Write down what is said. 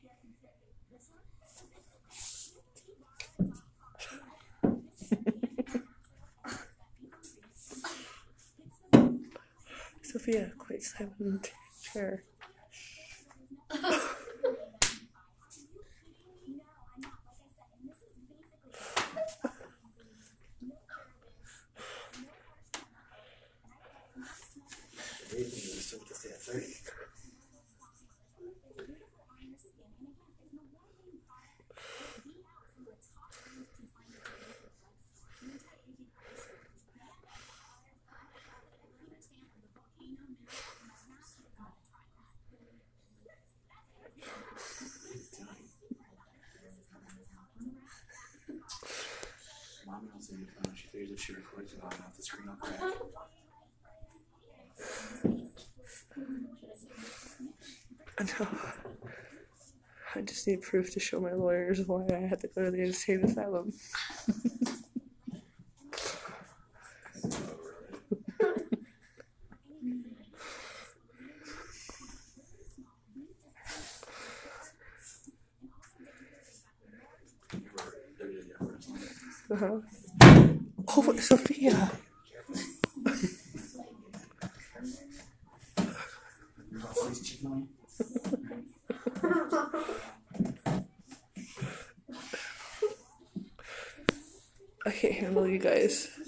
Sophia, quit slamming the chair. Mommy will send your phone. She figures if she records it on off the screen, I'll crack. I just need proof to show my lawyers why I had to go to the insane asylum. Oh, Sophia! I can't handle you guys.